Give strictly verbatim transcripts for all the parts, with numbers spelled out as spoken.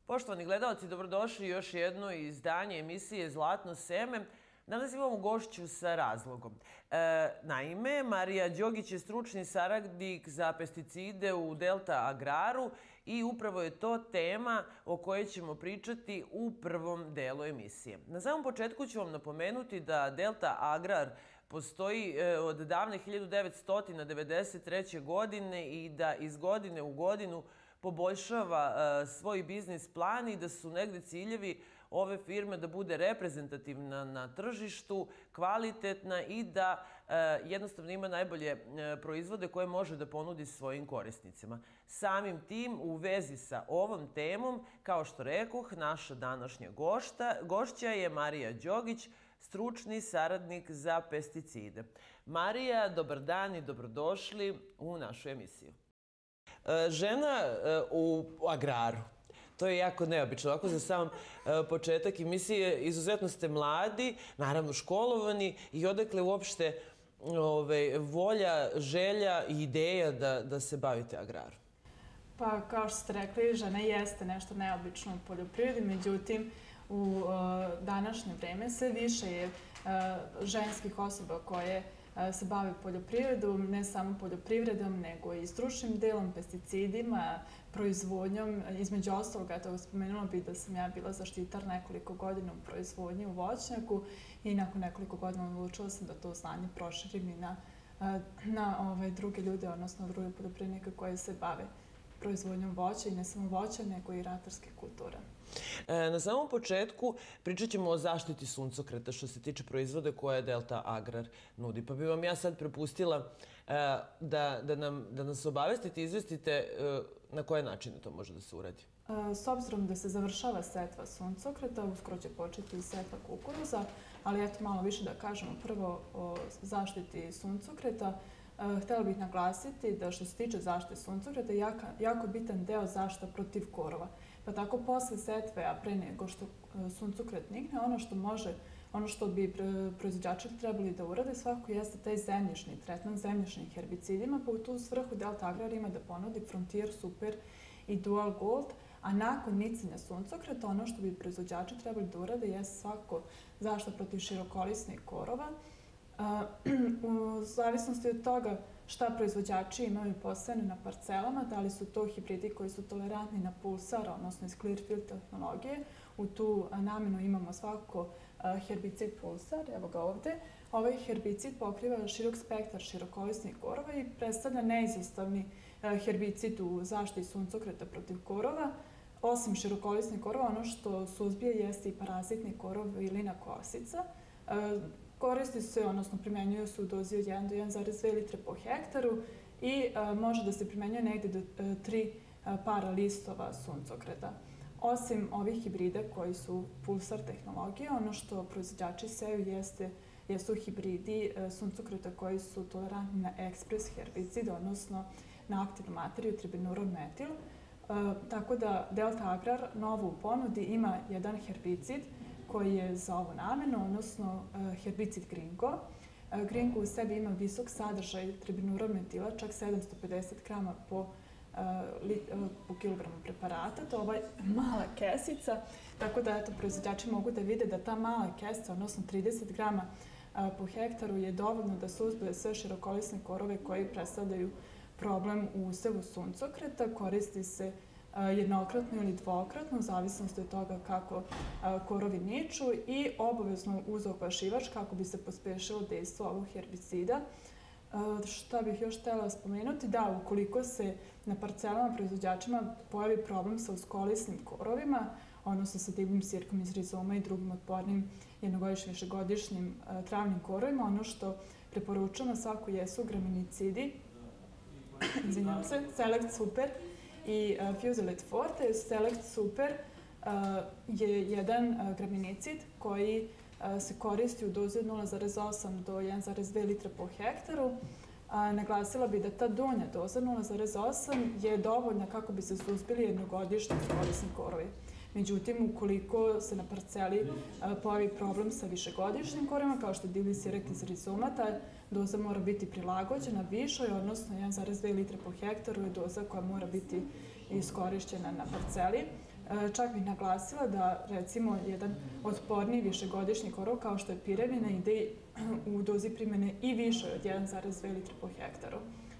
Poštovani gledalci, dobrodošli u još jedno izdanje emisije Zlatno seme. Danas imamo gošću sa razlogom. E, naime, Marija Đogić je stručni saradnik za pesticide u Delta Agraru i upravo je to tema o kojoj ćemo pričati u prvom delu emisije. Na samom početku ću vam napomenuti da Delta Agrar postoji od davne hiljadu devetsto devedeset treće. godine i da iz godine u godinu poboljšava svoj biznis plan i da su negde ciljevi ove firme da bude reprezentativna na tržištu, kvalitetna i da jednostavno ima najbolje proizvode koje može da ponudi svojim korisnicima. Samim tim, u vezi sa ovom temom, kao što rekoh, naša današnja gošća je Marija Đogić, stručni saradnik za pesticide. Marija, dobar dan i dobrodošli u našu emisiju. Žena u agraru. To je jako neobično. Ovako za sam početak emisije, izuzetno ste mladi, naravno školovani i odakle uopšte volja, želja i ideja da se bavite agrarom? Pa, kao što ste rekli, žena jeste nešto neobično u poljoprivredi, međutim, u današnje vreme sve više je ženskih osoba koje se bave poljoprivredom, ne samo poljoprivredom, nego i stručnim delom, pesticidima, proizvodnjom. Između ostalog, eto, spomenula bih da sam ja bila zaštitar nekoliko godina u proizvodnji u voćnjaku i nakon nekoliko godina odlučila sam da to znanje proširim i na druge ljude, odnosno druge poljoprivrednike koje se bave proizvodnjom voća i ne samo voća, nego i ratarske kulture. Na samom početku pričat ćemo o zaštiti suncokreta što se tiče proizvode koje Delta Agrar nudi. Pa bi vam ja sad prepustila da nas obavestite i izvestite na koje načine to može da se uradi. S obzirom da se završava setva suncokreta, uskoro će početi i setva kukuruza, ali eto malo više da kažemo prvo o zaštiti suncokreta. Htela bih naglasiti da što se tiče zaštite suncokreta je jako bitan deo zaštita protiv korova. Pa tako posle setve, a pre nego što suncokret nikne, ono što može, ono što bi proizvođači trebali da urade svakako jeste taj zemljišni tretman zemljišnim herbicidima, pa u tu svrhu Delta Agrar ima da ponudi Frontier, Super i Dual Gold, a nakon nicanja suncokreta ono što bi proizvođači trebali da urade jeste svakako zaštita protiv širokolisnih korova. U zavisnosti od toga šta proizvođači imaju posebno na parcelama, da li su to hibridi koji su tolerantni na pulsar, odnosno iz Clearfield tehnologije. U tu namenu imamo svakako herbicid pulsar, evo ga ovde. Ovaj herbicid pokriva širok spektar širokolisnih korova i predstavlja neizostavni herbicid u zaštiti suncokreta protiv korova. Osim širokolisnih korova, ono što suzbije jeste i parazitni korov ili kosica. Koristi se, odnosno primenjuju se u dozi od jedan do jedan zarez dve litre po hektaru i može da se primenjuje negde do tri para listova suncokreta. Osim ovih hibrida koji su pulsar tehnologije, ono što proizvođači seju jesu hibridi suncokreta koji su tolerantni na ekspres herbicid, odnosno na aktivnu materiju tribenuron metil. Tako da Delta Agrar novo u ponudi ima jedan herbicid koji je za ovu namenu, odnosno herbicid Gringo. Gringo u sebi ima visok sadržaj tribenuron metila, čak sedamsto pedeset grama po kilogramu preparata. To je mala kesica, tako da proizvođači mogu da vide da ta mala kesica, odnosno trideset grama po hektaru, je dovoljno da suzbije sve širokolisne korove koji predstavljaju problem u usevu suncokreta. Koristi se jednokratno ili dvokratno, u zavisnosti od toga kako korovi niču i obavezno uz okvašivač kako bi se pospešilo dejstvo ovog herbicida. Šta bih još htela spomenuti? Da, ukoliko se na parcelama proizvođačima pojavi problem sa uskolisnim korovima, odnosno sa divljim sirkom iz rizoma i drugim otpornim jednogodišnjim, višegodišnjim travnim korovima, ono što preporučamo svako jesu graminicidi, izvinjam se, Select Super i Fusilade Forte. Select Super je jedan graminicid koji se koristi u dozi od nula zarez osam do jedan zarez dve litre po hektaru. Naglasila bi da ta donja doza nula zarez osam je dovoljna kako bi se suzbili jednogodišnji uskolisni korovi. Međutim, ukoliko se na parceli pojavi problem sa višegodišnjim korovima, kao što je divlji sirek iz rizoma, ta doza mora biti prilagođena višoj, odnosno jedan zarez dve litre po hektaru je doza koja mora biti iskorišćena na parceli. Čak bih naglasila da, recimo, jedan otporniji višegodišnji korov kao što je pirevina ide u dozi primjene i više od jedan zarez dve litre po hektaru.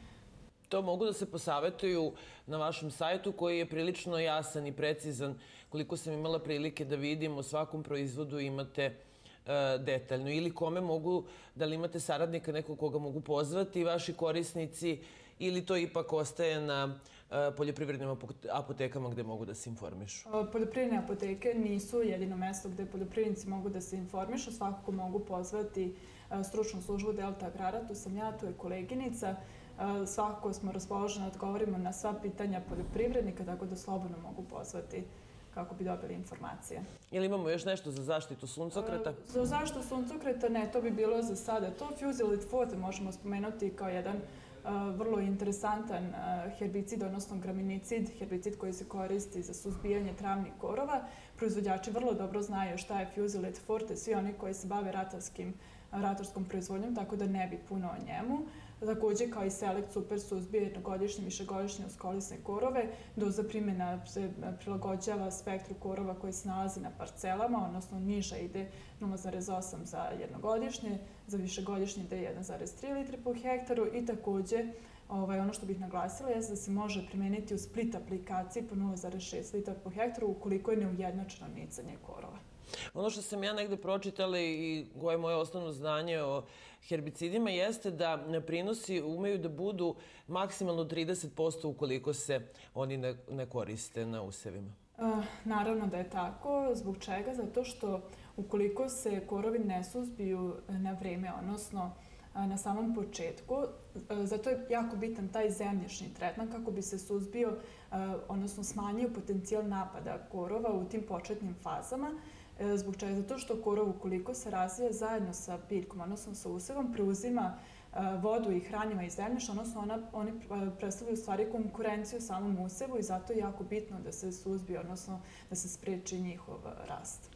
To mogu da se posavetuju na vašem sajtu koji je prilično jasan i precizan. Koliko sam imala prilike da vidim, o svakom proizvodu imate detaljno. Ili kome mogu, da li imate saradnika, nekog koga mogu pozvati, vaši korisnici, ili to ipak ostaje na poljoprivrednim apotekama gde mogu da se informišu? Poljoprivredne apoteke nisu jedino mesto gde poljoprivrednici mogu da se informišu. Svakako mogu pozvati stručnu službu Delta Agrara, tu sam ja, tu je koleginica. Svakako smo raspoloženi da odgovorimo na sva pitanja poljoprivrednika, tako da slobodno mogu pozvati kako bi dobili informacije. Ili imamo još nešto za zaštitu suncokreta? Za zaštitu suncokreta ne, to bi bilo za sada. To Fusilid forte možemo spomenuti kao jedan vrlo interesantan herbicid, odnosno graminicid, herbicid koji se koristi za suzbijanje travnih korova. Proizvođači vrlo dobro znaju šta je Fusilid forte, svi oni koji se bave ratarskom proizvodnjom, tako da ne bi puno o njemu. Također, kao i Select Super suzbije jednogodišnje, višegodišnje uskolisne korove. Doza primjena se prilagođava spektru korova koji se nalazi na parcelama, odnosno niža ide nula zarez osam za jednogodišnje, za višegodišnje ide jedan zarez tri litre po hektaru i također ono što bih naglasila je da se može primijeniti u split aplikaciji po nula zarez šest litra po hektaru ukoliko je neujednačeno nicanje korova. Ono što sam ja negde pročitala i koje je moje osnovno znanje o herbicidima jeste da prinosi umeju da budu maksimalno trideset posto ukoliko se oni ne koriste na usevima. Naravno da je tako. Zbog čega? Zato što ukoliko se korovi ne suzbiju na vreme, odnosno na samom početku, zato je jako bitan taj zemljišni tretman kako bi se suzbio, odnosno smanjio potencijal napada korova u tim početnim fazama. Zbog čega? Zato što korov ukoliko se razvija zajedno sa biljkom, odnosno sa usevom, preuzima vodu i hranjiva iz zemljišta, odnosno oni predstavljaju u stvari konkurenciju samom usevu i zato je jako bitno da se suzbije, odnosno da se spreči njihov rast.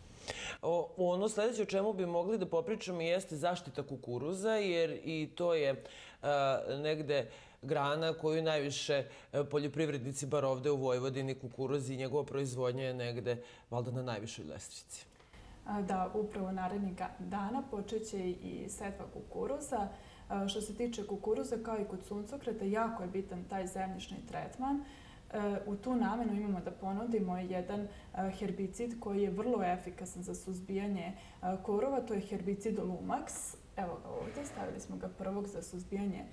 Ono sljedeće o čemu bi mogli da popričamo jeste zaštita kukuruza, jer i to je negde grana koju najviše poljoprivrednici, bar ovde u Vojvodini, kukuruz i njegova proizvodnja je negde valjda na najvišoj lestvici. Da, upravo narednih dana počeće i setva kukuruza. Što se tiče kukuruza, kao i kod suncokreta, jako je bitan taj zemljišni tretman. U tu namenu imamo da ponudimo jedan herbicid koji je vrlo efikasan za suzbijanje korova, to je herbicid Lumax. Evo ga ovdje, stavili smo ga prvog za suzbijanje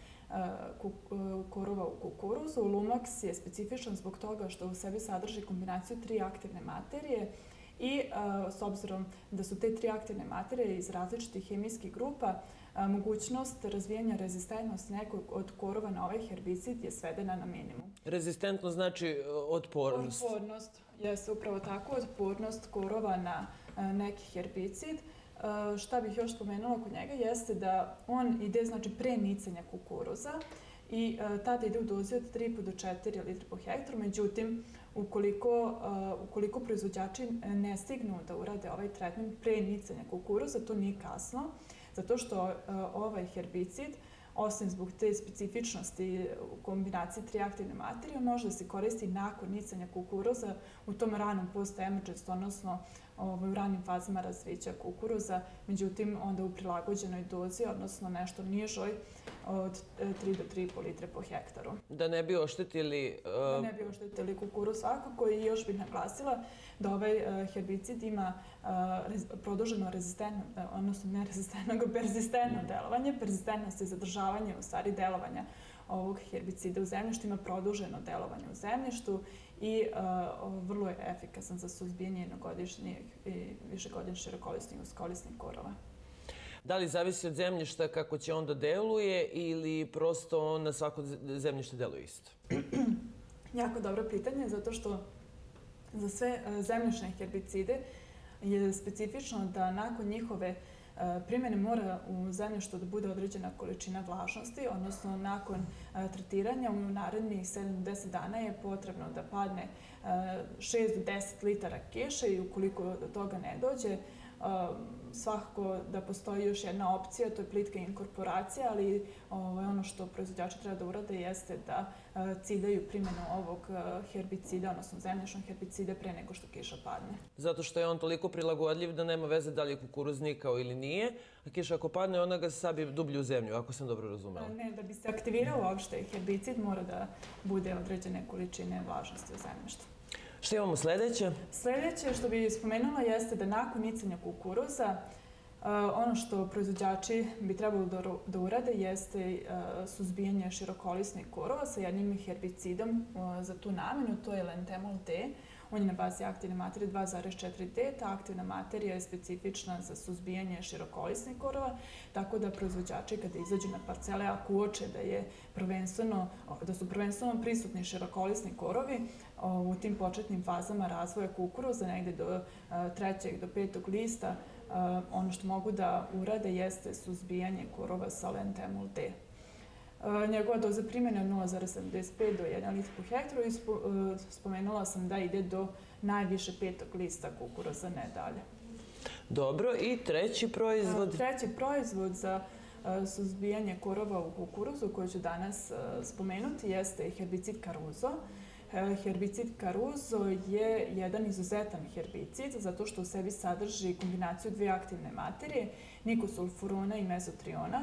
korova u kukuruzu. Lumax je specifičan zbog toga što u sebi sadrži kombinaciju tri aktivne materije i s obzirom da su te tri aktivne materije iz različitih hemijskih grupa, mogućnost razvijanja rezistentnosti nekog od korova na ovaj herbicid je svedena na minimum. Rezistentno znači otpornost? Otpornost, jeste upravo tako, otpornost korova na neki herbicid. Šta bih još spomenula kod njega jeste da on ide znači pre nicanja kukuruza i tada ide u dozi od tri do četiri litre po hektaru. Međutim, ukoliko proizvođači ne stignu da urade ovaj tretman pre nicanja kukuruza, to nije kasno, zato što ovaj herbicid, osim zbog te specifičnosti u kombinaciji tri aktivne materije, može da se koristi nakon nicanja kukuruza u tom ranom post-emergency, odnosno u ranim fazama razvića kukuruza, međutim onda u prilagođenoj dozi, odnosno nešto nižoj od tri do tri i po litre po hektaru. Da ne bi oštetili... Da ne bi oštetili kukuruz svakako i još bih naglasila da ovaj herbicid ima produženo rezistentno, odnosno ne rezistentno, nego persistentno delovanje. Persistentnost je zadržavanje u stvari delovanja ovog herbicida u zemljištu, ima produženo delovanje u zemljištu i vrlo je efikasan za suzbijanje jednogodišnjih i višegodišnjih širokolisnih uskolisnih korova. Da li zavisi od zemljišta kako će onda deluje ili prosto on na svako zemljište deluje isto? Jako dobro pitanje, zato što za sve zemljišne herbicide je specifično da nakon njihove primjene mora u zemljištu da bude određena količina vlažnosti, odnosno nakon tretiranja u narednih sedam do deset dana je potrebno da padne šest do deset litara kiše i ukoliko do toga ne dođe, svakako da postoji još jedna opcija, to je plitka inkorporacija, ali ono što proizvođači treba da urade jeste da ciljaju primjenu ovog herbicida, odnosno zemljišnog herbicida pre nego što kiša padne. Zato što je on toliko prilagodljiv da nema veze da li je kukuruz nikao ili nije, a kiša ako padne, ona ga sabi dublje u zemlju, ako sam dobro razumela. Ne, da bi se aktivirao uopšte herbicid, mora da bude određene količine vlažnosti u zemljištu. Što imamo sledeće? Sledeće što bih spomenula jeste da nakon nicanja kukuruza ono što proizvođači bi trebalo da urade jeste suzbijanje širokolisnih korova sa jednim herbicidom za tu namenu, to je Lentemol D. On je na bazi aktivne materije dva zarez četiri D. Ta aktivna materija je specifična za suzbijanje širokolisnih korova, tako da proizvođači kada izađu na parcele, ako uoče da, je prvenstveno, da su prvenstveno prisutni širokolisni korovi u tim početnim fazama razvoja kukuruza, negde do trećeg do petog lista, ono što mogu da urade jeste suzbijanje korova sa Lentemol D. Njegova doza primjene je nula zarez sedamdeset pet do jedan litar po hektaru i spomenula sam da ide do najviše petog lista kukuruza, ne dalje. Dobro, i treći proizvod? Treći proizvod za suzbijanje korova u kukuruzu koji ću danas spomenuti jeste herbicid Caruzo. Herbicid Caruzo je jedan izuzetan herbicid zato što u sebi sadrži kombinaciju dve aktivne materije, nikosulfurona i mezotriona.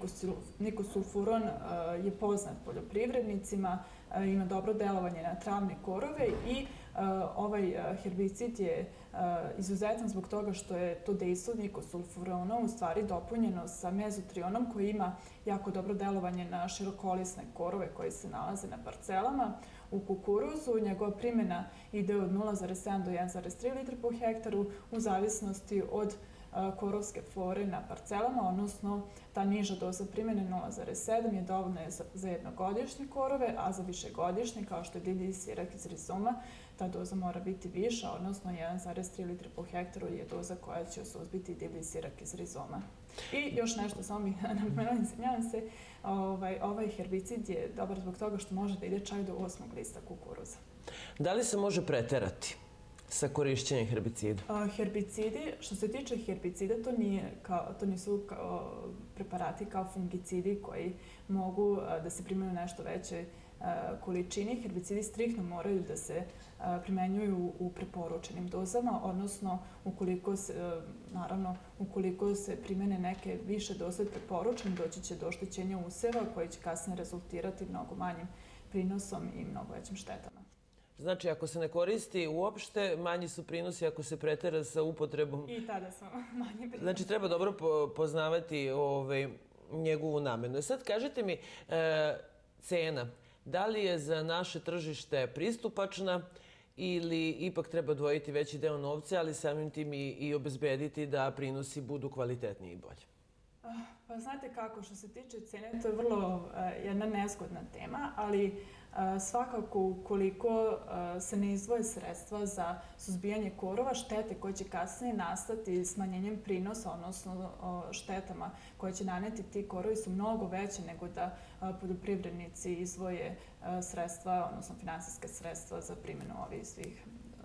Nikosulfuron je poznat poljoprivrednicima, ima dobro delovanje na travne korove i ovaj herbicid je izuzetan zbog toga što je to dejstvo nikosulfurona u stvari dopunjeno sa mezotrionom koji ima jako dobro delovanje na širokolisne korove koji se nalaze na parcelama. U kukuruzu njegova primjena ide od nula zarez sedam do jedan zarez tri litra po hektaru u zavisnosti od korovske flore na parcelama, odnosno ta niža doza primjene nula zarez sedam je dovoljna za jednogodišnje korove, a za višegodišnje, kao što je divlji sirak iz rizoma, ta doza mora biti viša, odnosno jedan zarez tri litra po hektaru je doza koja će suzbiti divlji sirak iz rizoma. I još nešto, samo bih napomenula, izvinjavam se, ovaj herbicid je dobar zbog toga što može da ide čak do osmog lista kukuruza. Da li se može preterati sa korišćenjem herbicida? Herbicidi, što se tiče herbicida, to nisu preparati kao fungicidi koji mogu da se primaju nešto veće količini. Herbicidi striktno moraju da se primenjuju u preporučenim dozama, odnosno ukoliko se, naravno, ukoliko se primene neke više doze od preporučenih, doći će do oštećenja useva koji će kasnije rezultirati mnogo manjim prinosom i mnogo većim štetama. Znači, ako se ne koristi uopšte, manji su prinosi ako se pretera sa upotrebom. I tada su manji prinosi. Znači, treba dobro poznavati njegovu namenu. Sad, kažite mi, cena, da li je za naše tržište pristupačna ili ipak treba odvojiti veći deo novca, ali samim tim i obezbediti da prinosi budu kvalitetniji i bolji? Pa znate kako, što se tiče cene, to je vrlo jedna nezgodna tema, ali svakako ukoliko se ne izdvoje sredstva za suzbijanje korova, štete koje će kasnije nastati smanjenjem prinosa, odnosno štetama koje će naneti ti korovi su mnogo veće nego da poljoprivrednici izdvoje sredstva, odnosno finansijska sredstva za primjenu ovih svih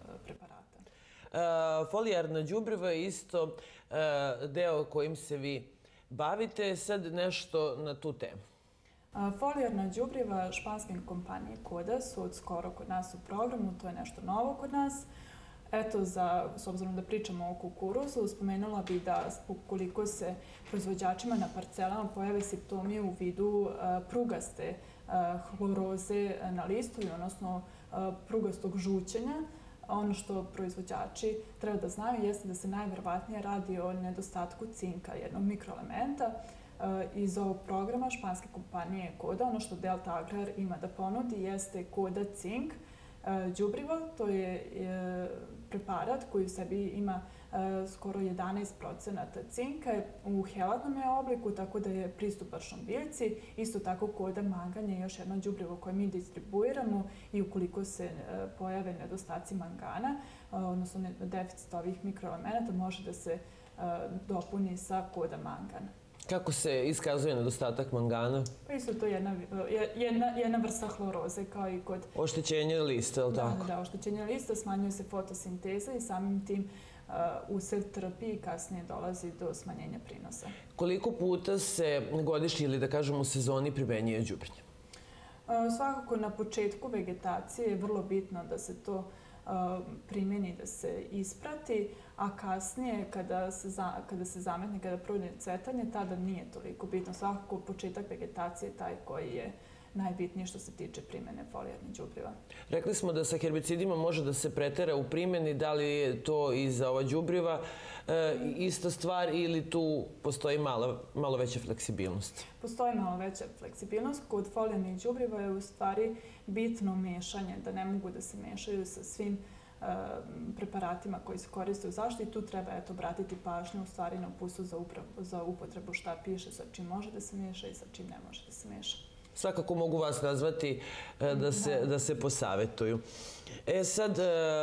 preparata. Folijarna đubriva je isto deo kojim se vi bavite. Sad nešto na tu temu. Folijarna đubriva španske kompanije Koda su od skoro kod nas u programu, to je nešto novo kod nas. Eto, s obzirom da pričamo o kukuruzu, spomenula bih da ukoliko se proizvođačima na parcelama pojave simptomi u vidu prugaste hloroze na listu, odnosno prugastog žućenja, ono što proizvođači treba da znaju jeste da se najverovatnije radi o nedostatku cinka, jednog mikroelementa. Iz ovog programa španske kompanije Koda, ono što Delta Agrar ima da ponudi jeste Koda Cink đubrivo. To je preparat koji u sebi ima skoro jedanaest procenata cinka. U helatnom je obliku, tako da je pristupačan biljci. Isto tako Koda Mangan je još jedno đubrivo koje mi distribuiramo i ukoliko se pojave nedostaci mangana, odnosno deficit ovih mikroelemenata, može da se dopuni sa Koda Mangan. Kako se iskazuje nedostatak mangana? Pa isto to je jedna vrsta hloroze kao i kod... Oštećenje lista, je li tako? Da, da, oštećenje lista, smanjuje se fotosinteza i samim tim usred trpi i kasnije dolazi do smanjenja prinosa. Koliko puta se godišnje ili da kažemo u sezoni primenjuje đubrivo? Svakako na početku vegetacije je vrlo bitno da se to primjeni, da se isprati, a kasnije kada se, za, kada se zametne, kada prođe cvetanje, tada nije toliko bitno. Svakako početak vegetacije je taj koji je najbitnije što se tiče primjene folijarnih đubriva. Rekli smo da sa herbicidima može da se pretera u primjeni, da li je to i za ova đubriva e, ista stvar ili tu postoji malo, malo veća fleksibilnost? Postoji malo veća fleksibilnost. Kod folijarnih đubriva je u stvari bitno mešanje, da ne mogu da se mešaju sa svim e, preparatima koji se koriste u zaštiti. Tu treba eto, obratiti pažnju u stvari na uputstvo za, za upotrebu šta piše, sa čim može da se meša i sa čim ne može da se meša. Svakako mogu vas nazvati da se, da se posavetuju. E sad,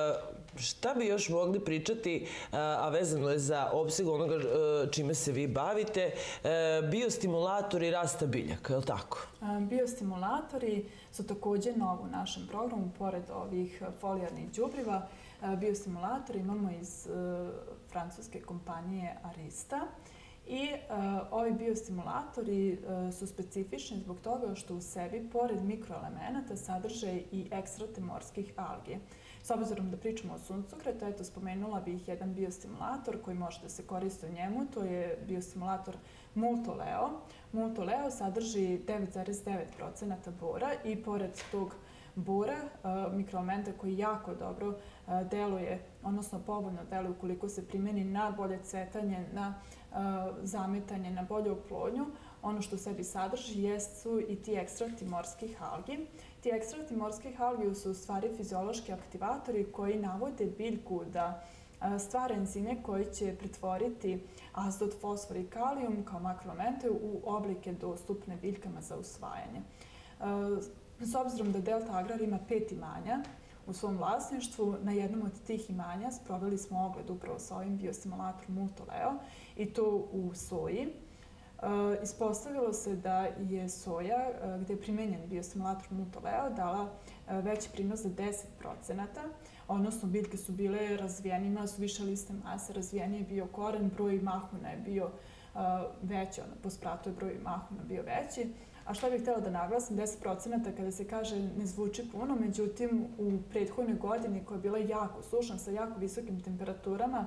šta bi još mogli pričati, a vezano je za opseg onoga čime se vi bavite, biostimulatori rasta biljaka, je li tako? Biostimulatori su također novo u našem programu, pored ovih folijarnih đubriva. Biostimulatori imamo iz francuske kompanije Arista. I uh, ovi biostimulatori uh, su specifični zbog toga što u sebi, pored mikroelemenata, sadrže i ekstrate morskih algi. S obzirom da pričamo o suncokretu, eto, spomenula bih jedan biostimulator koji može da se koristi u njemu, to je biostimulator Multoleo. Multoleo sadrži devet zarez devet procenata bora i pored tog bora, uh, mikroelementa koji jako dobro uh, deluje, odnosno povoljno deluje ukoliko se primjeni na bolje cvetanje, na zametanje, na bolju oplodnju. Ono što u sebi sadrži jesu i ti ekstrakti morskih algi. Ti ekstrakti morskih algi su u stvari fiziološki aktivatori koji navode biljku da stvara enzime koji će pretvoriti azot, fosfor i kalijum kao makroelemente u oblike dostupne biljkama za usvajanje. S obzirom da Delta Agrar ima pet imanja u svom vlasništvu, na jednom od tih imanja sproveli smo ogled upravo sa ovim biostimulatorom Multoleo i to u soji. E, ispostavilo se da je soja, e, gde je primenjen biostimulator Multoleo, dala e, veći prinos za deset procenata, odnosno biljke su bile razvijene, imala su više liste mase, razvijen je bio koren, broj mahuna je bio e, veći, po spratu je broj mahuna bio veći. A što bih htjela da naglasim, deset procenata kada se kaže ne zvuči puno, međutim u prethodnoj godini koja je bila jako sušna sa jako visokim temperaturama,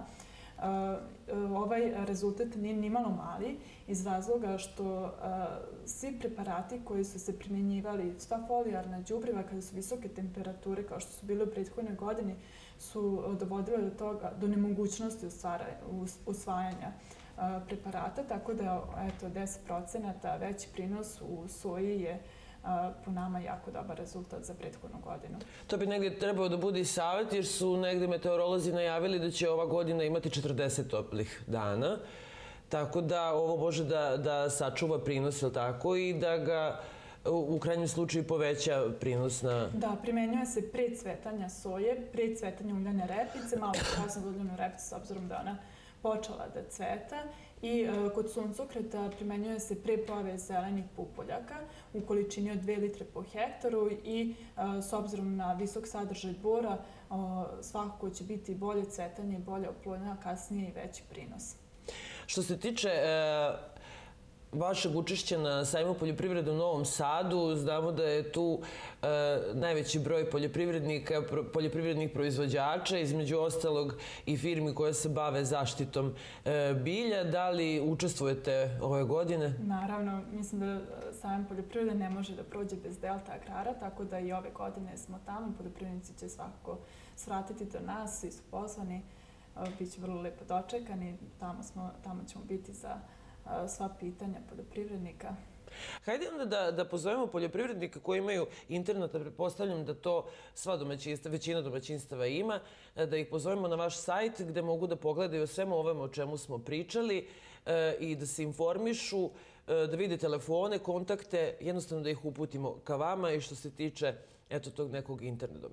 ovaj rezultat nije nimalo mali iz razloga što svi preparati koji su se primjenjivali, sva folijarna đubriva kada su visoke temperature kao što su bile u prethodnoj godini, su dovodile do toga, do nemogućnosti usvajanja preparata, tako da eto, deset procenata veći prinos u soji je po nama jako dobar rezultat za prethodnu godinu. To bi negdje trebao da bude i savjet, jer su negdje meteorolozi najavili da će ova godina imati četrdeset toplih dana, tako da ovo može da, da sačuva prinos, je li tako, i da ga u krajnjem slučaju poveća prinos na... Da, primenjuje se pre cvetanja soje, pre cvetanja uljane repice, malo kasno uljanu repicu s obzirom da ona počela da cveta i e, kod suncokreta primenjuje se pre pojave zelenih pupoljaka u količini od dve litre po hektaru i e, s obzirom na visok sadržaj bora o, svakako će biti bolje cvetanje i bolje oplodnja, a kasnije i veći prinos. Što se tiče e, vašeg učešća na sajmu poljoprivrede u Novom Sadu, znamo da je tu e, najveći broj poljoprivrednika, pro, poljoprivrednih proizvođača, između ostalog i firmi koje se bave zaštitom e, bilja. Da li učestvujete ove godine? Naravno, mislim da sajam poljoprivrede ne može da prođe bez Delta Agrara, tako da i ove godine smo tamo. Poljoprivrednici će svakako svratiti do nas, svi su pozvani, biće vrlo lepo dočekani, tamo, smo, tamo ćemo biti za sva pitanja poljoprivrednika. Hajde onda da, da pozovemo poljoprivrednika koji imaju internet, a pretpostavljam da to sva domaćinstva, većina domaćinstava ima, da ih pozovemo na vaš sajt gde mogu da pogledaju svemu ovome o čemu smo pričali e, i da se informišu, e, da vide telefone, kontakte, jednostavno da ih uputimo ka vama i što se tiče eto tog nekog internet domena.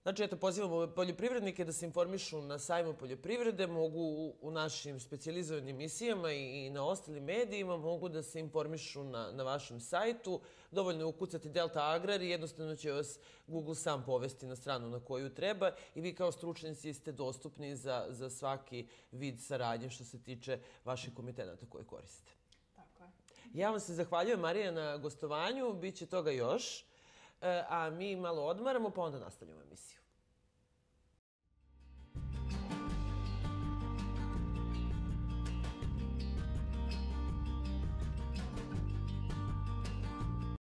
Znači, eto, pozivamo poljoprivrednike da se informišu na sajmu poljoprivrede, mogu u našim specijalizovanim emisijama i na ostalim medijima, mogu da se informišu na, na vašem sajtu. Dovoljno je ukucati Delta Agrar i jednostavno će vas Google sam povesti na stranu na koju treba i vi kao stručnjaci ste dostupni za, za svaki vid saradnje što se tiče vaših komitenata koje koriste. Tako je. Ja vam se zahvaljujem, Marija, na gostovanju. Biće toga još. A mi malo odmaramo, pa onda nastavljamo emisiju.